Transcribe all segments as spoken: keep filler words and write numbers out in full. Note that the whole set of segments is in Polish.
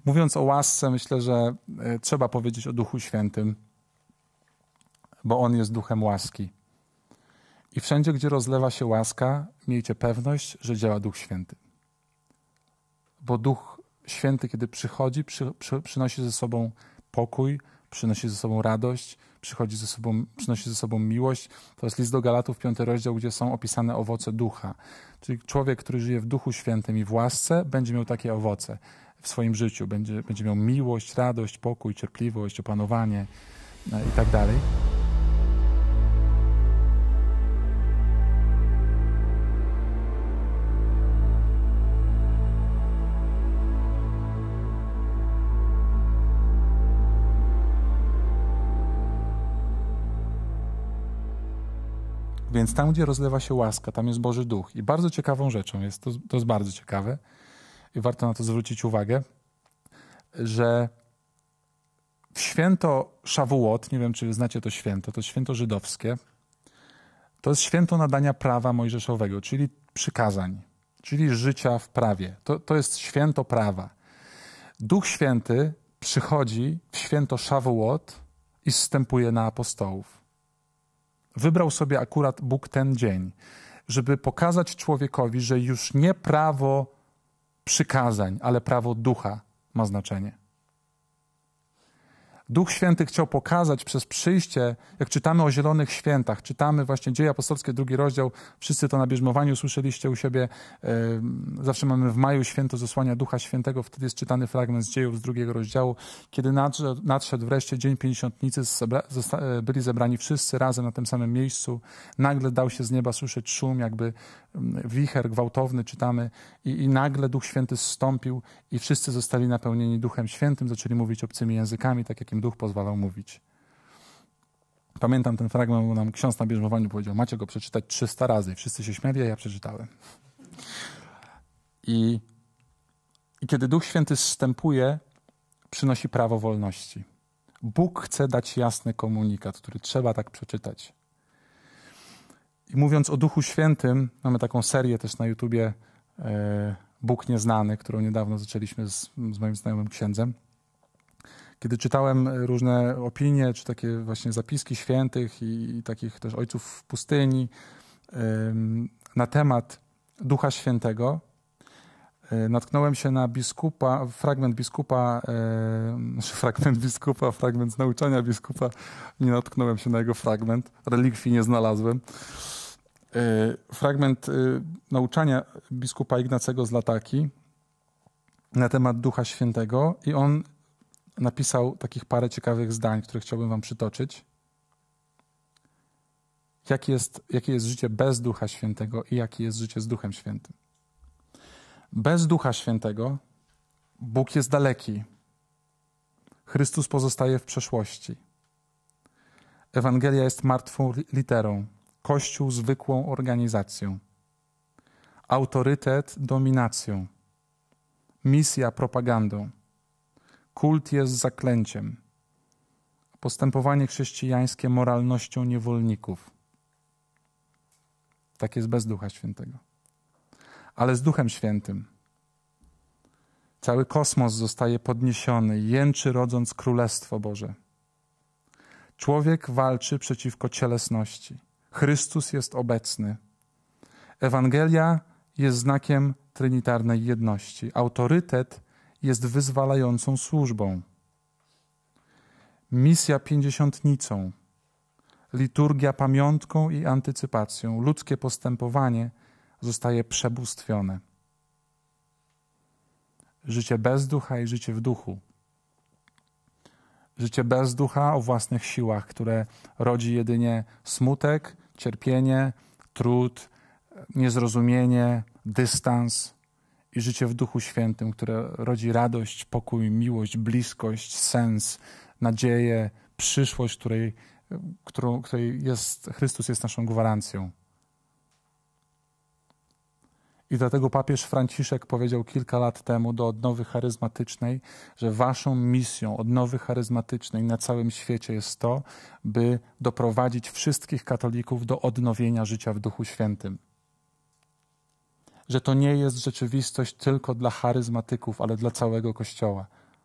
Mówiąc o łasce, myślę, że trzeba powiedzieć o Duchu Świętym, bo On jest duchem łaski. I wszędzie, gdzie rozlewa się łaska, miejcie pewność, że działa Duch Święty. Bo Duch Święty, kiedy przychodzi, przy, przy, przynosi ze sobą pokój, przynosi ze sobą radość, przychodzi ze sobą, przynosi ze sobą miłość. To jest list do Galatów, piąty rozdział, gdzie są opisane owoce ducha. Czyli człowiek, który żyje w Duchu Świętym i w łasce, będzie miał takie owoce w swoim życiu. Będzie, będzie miał miłość, radość, pokój, cierpliwość, opanowanie i tak dalej. Więc tam, gdzie rozlewa się łaska, tam jest Boży Duch. I bardzo ciekawą rzeczą jest, to, to jest bardzo ciekawe i warto na to zwrócić uwagę, że w święto Szawułot, nie wiem, czy znacie to święto, to jest święto żydowskie, to jest święto nadania prawa mojżeszowego, czyli przykazań, czyli życia w prawie. To, to jest święto prawa. Duch Święty przychodzi w święto Szawułot i zstępuje na apostołów. Wybrał sobie akurat Bóg ten dzień, żeby pokazać człowiekowi, że już nie prawo przykazań, ale prawo ducha ma znaczenie. Duch Święty chciał pokazać przez przyjście, jak czytamy o zielonych świętach, czytamy właśnie Dzieje Apostolskie, drugi rozdział, wszyscy to na bierzmowaniu słyszeliście u siebie, yy, zawsze mamy w maju święto zesłania Ducha Świętego, wtedy jest czytany fragment z Dziejów z drugiego rozdziału, kiedy nadszedł, nadszedł wreszcie dzień pięćdziesiątnicy, byli zebrani wszyscy razem na tym samym miejscu, nagle dał się z nieba słyszeć szum, jakby wicher gwałtowny, czytamy, i, i nagle Duch Święty zstąpił i wszyscy zostali napełnieni Duchem Świętym, zaczęli mówić obcymi językami, tak jak im Duch pozwalał mówić. Pamiętam ten fragment, bo nam ksiądz na bierzmowaniu powiedział, macie go przeczytać trzysta razy. I wszyscy się śmiali, a ja przeczytałem. I, I kiedy Duch Święty zstępuje, przynosi prawo wolności. Bóg chce dać jasny komunikat, który trzeba tak przeczytać. I mówiąc o Duchu Świętym, mamy taką serię też na YouTubie e, Bóg Nieznany, którą niedawno zaczęliśmy z, z moim znajomym księdzem. Kiedy czytałem różne opinie, czy takie właśnie zapiski świętych i, i takich też ojców w pustyni ym, na temat Ducha Świętego, y, natknąłem się na biskupa, fragment biskupa, y, fragment biskupa, fragment z nauczania biskupa, nie natknąłem się na jego fragment, relikwii nie znalazłem. Y, fragment y, nauczania biskupa Ignacego z Lataki na temat Ducha Świętego i on napisał takich parę ciekawych zdań, które chciałbym wam przytoczyć. Jakie jest, jakie jest życie bez Ducha Świętego i jakie jest życie z Duchem Świętym. Bez Ducha Świętego Bóg jest daleki. Chrystus pozostaje w przeszłości. Ewangelia jest martwą literą. Kościół zwykłą organizacją. Autorytet dominacją. Misja propagandą. Kult jest zaklęciem. Postępowanie chrześcijańskie moralnością niewolników. Tak jest bez Ducha Świętego. Ale z Duchem Świętym cały kosmos zostaje podniesiony, jęczy rodząc Królestwo Boże. Człowiek walczy przeciwko cielesności. Chrystus jest obecny. Ewangelia jest znakiem trinitarnej jedności. Autorytet jest wyzwalającą służbą. Misja pięćdziesiątnicą. Liturgia pamiątką i antycypacją. Ludzkie postępowanie zostaje przebóstwione. Życie bez ducha i życie w duchu. Życie bez ducha o własnych siłach, które rodzi jedynie smutek, cierpienie, trud, niezrozumienie, dystans. I życie w Duchu Świętym, które rodzi radość, pokój, miłość, bliskość, sens, nadzieję, przyszłość, której, którą, której jest, Chrystus jest naszą gwarancją. I dlatego papież Franciszek powiedział kilka lat temu do odnowy charyzmatycznej, że waszą misją odnowy charyzmatycznej na całym świecie jest to, by doprowadzić wszystkich katolików do odnowienia życia w Duchu Świętym. Że to nie jest rzeczywistość tylko dla charyzmatyków, ale dla całego Kościoła.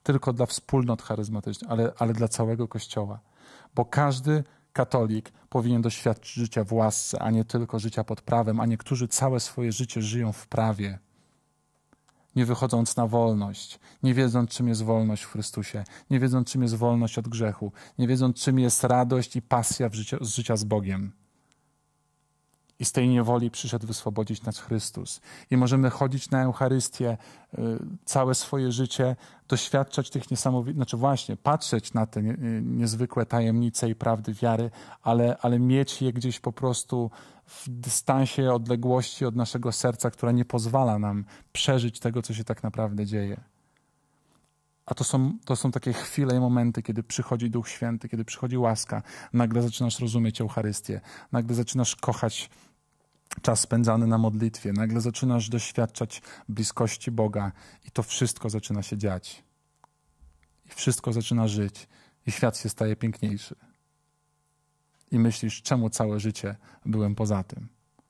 tylko dla wspólnot charyzmatycznych, ale, ale dla całego Kościoła. Bo każdy katolik powinien doświadczyć życia w łasce, a nie tylko życia pod prawem, a niektórzy całe swoje życie żyją w prawie, nie wychodząc na wolność, nie wiedząc, czym jest wolność w Chrystusie, nie wiedząc, czym jest wolność od grzechu, nie wiedząc, czym jest radość i pasja w życiu, z życia z Bogiem. I z tej niewoli przyszedł wyswobodzić nas Chrystus. I możemy chodzić na Eucharystię y, całe swoje życie, doświadczać tych niesamowitych, znaczy właśnie, patrzeć na te nie, niezwykłe tajemnice i prawdy wiary, ale, ale mieć je gdzieś po prostu w dystansie odległości od naszego serca, która nie pozwala nam przeżyć tego, co się tak naprawdę dzieje. A to są, to są takie chwile i momenty, kiedy przychodzi Duch Święty, kiedy przychodzi łaska. Nagle zaczynasz rozumieć Eucharystię. Nagle zaczynasz kochać czas spędzany na modlitwie. Nagle zaczynasz doświadczać bliskości Boga i to wszystko zaczyna się dziać. I wszystko zaczyna żyć. I świat się staje piękniejszy. I myślisz, czemu całe życie byłem poza tym.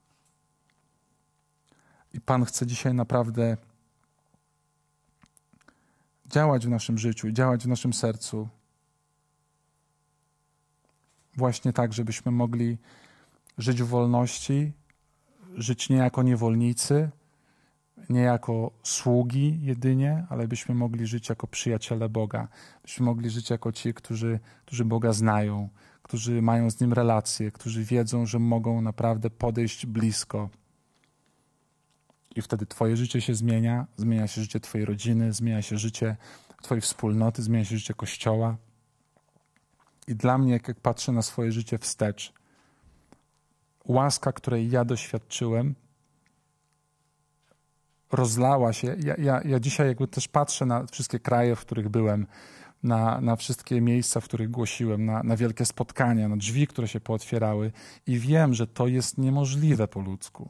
I Pan chce dzisiaj naprawdę działać w naszym życiu, działać w naszym sercu. Właśnie tak, żebyśmy mogli żyć w wolności, żyć nie jako niewolnicy, nie jako sługi jedynie, ale byśmy mogli żyć jako przyjaciele Boga. Byśmy mogli żyć jako ci, którzy, którzy Boga znają, którzy mają z Nim relacje, którzy wiedzą, że mogą naprawdę podejść blisko. I wtedy twoje życie się zmienia, zmienia się życie twojej rodziny, zmienia się życie twojej wspólnoty, zmienia się życie Kościoła. I dla mnie, jak patrzę na swoje życie wstecz, łaska, której ja doświadczyłem, rozlała się. Ja, ja, ja dzisiaj jakby też patrzę na wszystkie kraje, w których byłem, na, na wszystkie miejsca, w których głosiłem, na, na wielkie spotkania, na drzwi, które się pootwierały i wiem, że to jest niemożliwe po ludzku.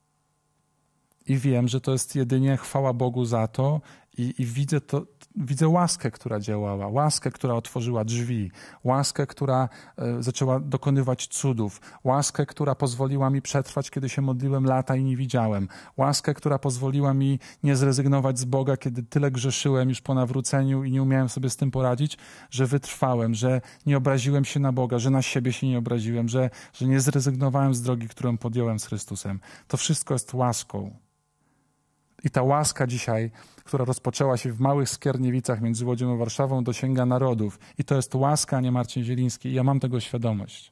I wiem, że to jest jedynie chwała Bogu za to i, i widzę, to, widzę łaskę, która działała, łaskę, która otworzyła drzwi, łaskę, która e, zaczęła dokonywać cudów, łaskę, która pozwoliła mi przetrwać, kiedy się modliłem lata i nie widziałem, łaskę, która pozwoliła mi nie zrezygnować z Boga, kiedy tyle grzeszyłem już po nawróceniu i nie umiałem sobie z tym poradzić, że wytrwałem, że nie obraziłem się na Boga, że na siebie się nie obraziłem, że, że nie zrezygnowałem z drogi, którą podjąłem z Chrystusem. To wszystko jest łaską. I ta łaska dzisiaj, która rozpoczęła się w małych Skierniewicach między Łodzią a Warszawą, dosięga narodów. I to jest łaska, a nie Marcin Zieliński. I ja mam tego świadomość.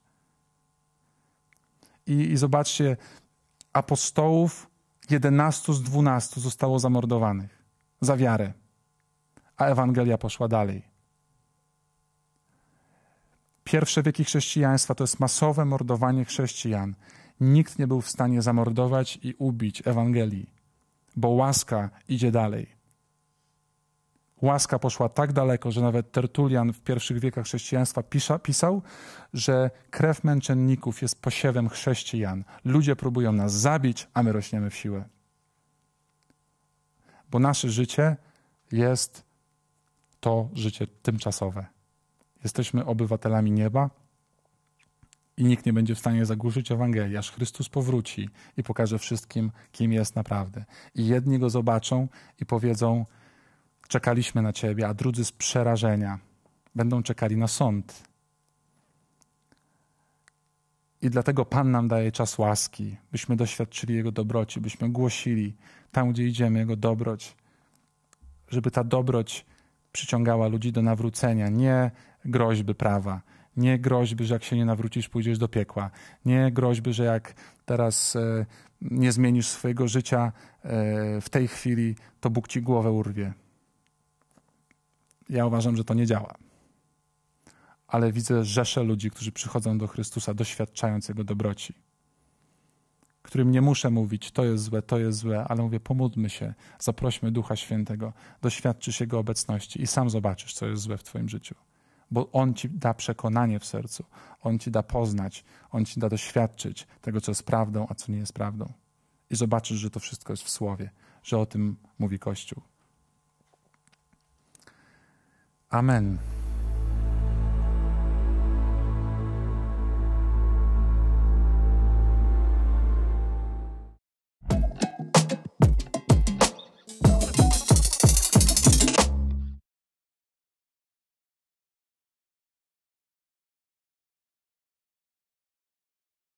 I, i zobaczcie, apostołów jedenastu z dwunastu zostało zamordowanych za wiarę, a Ewangelia poszła dalej. Pierwsze wieki chrześcijaństwa to jest masowe mordowanie chrześcijan. Nikt nie był w stanie zamordować i ubić Ewangelii, bo łaska idzie dalej. Łaska poszła tak daleko, że nawet Tertulian w pierwszych wiekach chrześcijaństwa pisza, pisał, że krew męczenników jest posiewem chrześcijan. Ludzie próbują nas zabić, a my rośniemy w siłę. Bo nasze życie jest to życie tymczasowe. Jesteśmy obywatelami nieba i nikt nie będzie w stanie zagłuszyć Ewangelii, aż Chrystus powróci i pokaże wszystkim, kim jest naprawdę. I jedni Go zobaczą i powiedzą, czekaliśmy na Ciebie, a drudzy z przerażenia będą czekali na sąd. I dlatego Pan nam daje czas łaski, byśmy doświadczyli Jego dobroci, byśmy głosili tam, gdzie idziemy, Jego dobroć, żeby ta dobroć przyciągała ludzi do nawrócenia, nie groźby prawa, nie groźby, że jak się nie nawrócisz, pójdziesz do piekła, nie groźby, że jak teraz e, nie zmienisz swojego życia e, w tej chwili, to Bóg ci głowę urwie. Ja uważam, że to nie działa. Ale widzę rzesze ludzi, którzy przychodzą do Chrystusa, doświadczając Jego dobroci, którym nie muszę mówić, to jest złe, to jest złe, ale mówię, pomódlmy się, zaprośmy Ducha Świętego, doświadczysz Jego obecności i sam zobaczysz, co jest złe w twoim życiu. Bo On ci da przekonanie w sercu, On ci da poznać, On ci da doświadczyć tego, co jest prawdą, a co nie jest prawdą. I zobaczysz, że to wszystko jest w Słowie, że o tym mówi Kościół. Amen.